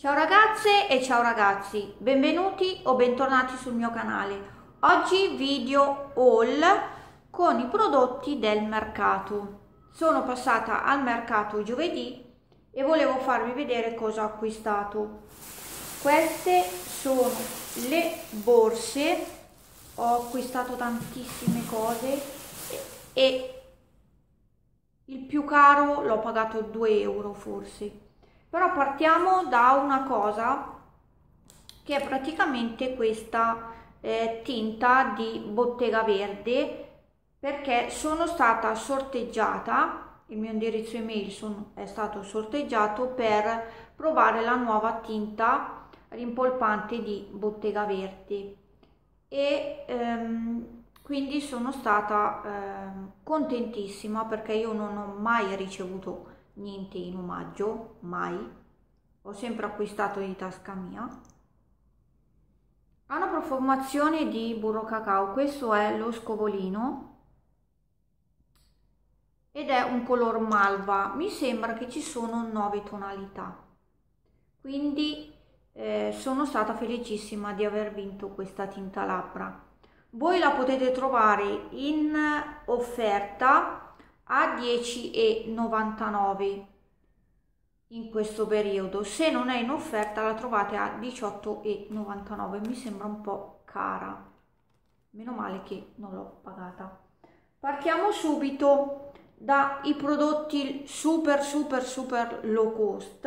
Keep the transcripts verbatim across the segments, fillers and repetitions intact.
Ciao ragazze e ciao ragazzi, benvenuti o bentornati sul mio canale. Oggi video haul con i prodotti del mercato. Sono passata al mercato giovedì e volevo farvi vedere cosa ho acquistato. Queste sono le borse, ho acquistato tantissime cose e il più caro l'ho pagato due euro forse. Però partiamo da una cosa che è praticamente questa eh, tinta di Bottega Verde, perché sono stata sorteggiata, il mio indirizzo email sono, è stato sorteggiato per provare la nuova tinta rimpolpante di Bottega Verde e ehm, quindi sono stata ehm, contentissima perché io non ho mai ricevuto niente in omaggio, mai, ho sempre acquistato di tasca mia. Ha una profumazione di burro cacao, questo è lo scovolino ed è un color malva, mi sembra che ci sono nove tonalità, quindi eh, sono stata felicissima di aver vinto questa tinta labbra. Voi la potete trovare in offerta a dieci e novantanove in questo periodo. Se non è in offerta la trovate a diciotto e novantanove, mi sembra un po' cara, meno male che non l'ho pagata. Partiamo subito dai prodotti super super super low cost.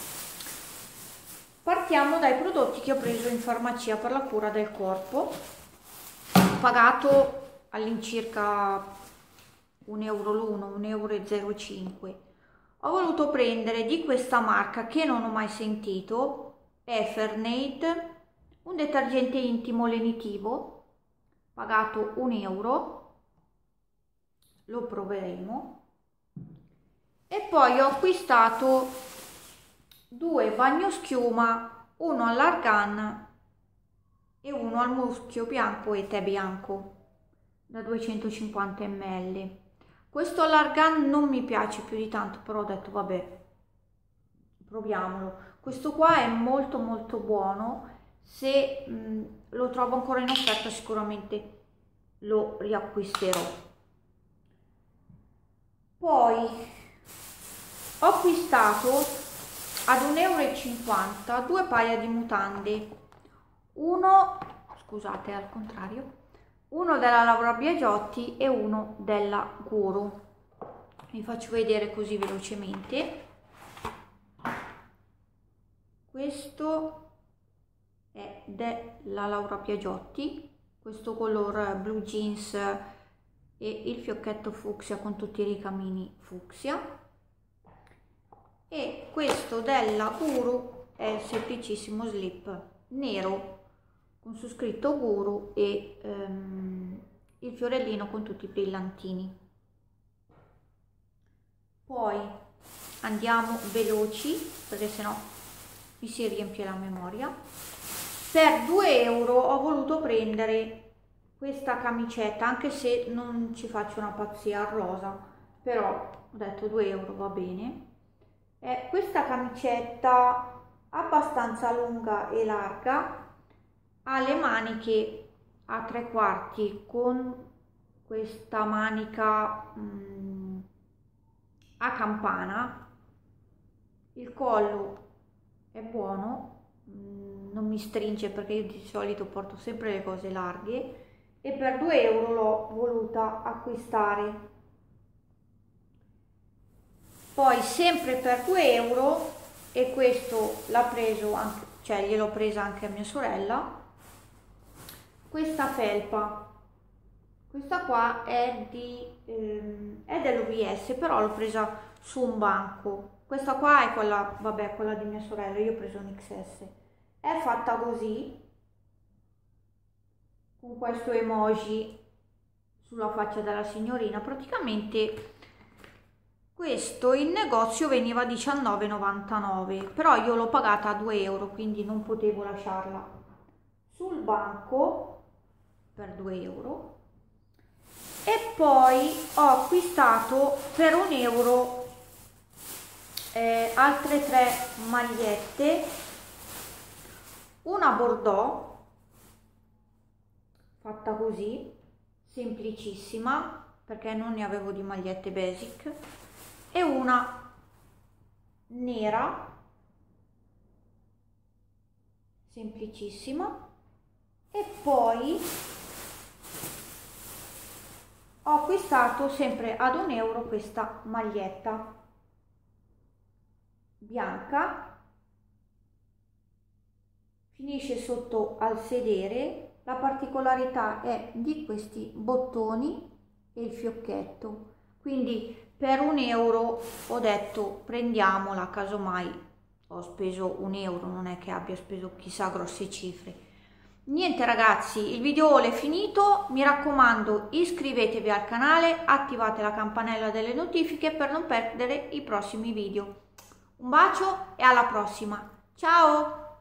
Partiamo dai prodotti che ho preso in farmacia per la cura del corpo. Ho pagato all'incirca un euro l'uno, un euro e zero cinque. Ho voluto prendere di questa marca che non ho mai sentito, Efernate, un detergente intimo lenitivo, pagato un euro, lo proveremo. E poi ho acquistato due bagnoschiuma, uno all'argan e uno al muschio bianco e tè bianco da duecentocinquanta millilitri. Questo all'argan non mi piace più di tanto, però ho detto vabbè, proviamolo. Questo qua è molto molto buono, se mh, lo trovo ancora in offerta sicuramente lo riacquisterò. Poi ho acquistato ad un euro e cinquanta due paia di mutande, uno, scusate al contrario, uno della Laura Biagiotti e uno della Guru. Vi faccio vedere così velocemente. Questo è della Laura Biagiotti, questo color blue jeans e il fiocchetto fucsia con tutti i ricamini fucsia, e questo della Guru è il semplicissimo slip nero con su scritto Guru e um, il fiorellino con tutti i brillantini. Poi andiamo veloci perché sennò mi si riempie la memoria. Per due euro ho voluto prendere questa camicetta, anche se non ci faccio una pazzia al rosa, però ho detto due euro va bene. È questa camicetta abbastanza lunga e larga, ha le maniche a tre quarti con questa manica mh, a campana, il collo è buono, mh, non mi stringe perché io di solito porto sempre le cose larghe, e per due euro l'ho voluta acquistare. Poi sempre per due euro, e questo l'ha preso anche, cioè gliel'ho presa anche a mia sorella, questa felpa. Questa qua è di ehm, è dell'O V S, però l'ho presa su un banco. Questa qua è quella, vabbè, quella di mia sorella, io ho preso un X S. È fatta così, con questo emoji sulla faccia della signorina. Praticamente questo in negozio veniva a diciannove e novantanove, però io l'ho pagata a due euro, quindi non potevo lasciarla sul banco per due euro. E poi ho acquistato per un euro eh, altre tre magliette una bordeaux fatta così, semplicissima, perché non ne avevo di magliette basic, e una nera semplicissima, e poi ho acquistato sempre ad un euro questa maglietta bianca, finisce sotto al sedere. La particolarità è di questi bottoni e il fiocchetto, quindi per un euro ho detto prendiamola, casomai ho speso un euro, non è che abbia speso chissà grosse cifre. Niente ragazzi, il video haul è finito, mi raccomando iscrivetevi al canale, attivate la campanella delle notifiche per non perdere i prossimi video. Un bacio e alla prossima, ciao!